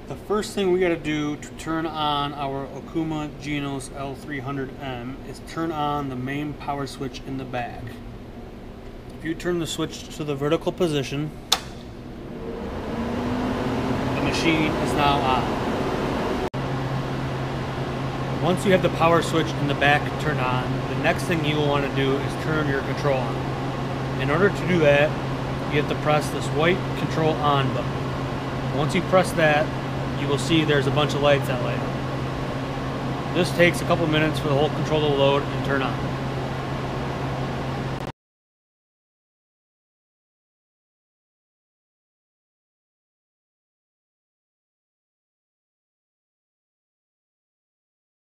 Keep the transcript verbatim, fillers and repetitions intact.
The first thing we got to do to turn on our Okuma Genos L three hundred M is turn on the main power switch in the back. If you turn the switch to the vertical position, the machine is now on. Once you have the power switch in the back turned on, the next thing you will want to do is turn your control on. In order to do that, you have to press this white control on button. Once you press that, you will see there's a bunch of lights that light up. This takes a couple minutes for the whole controller to load and turn on.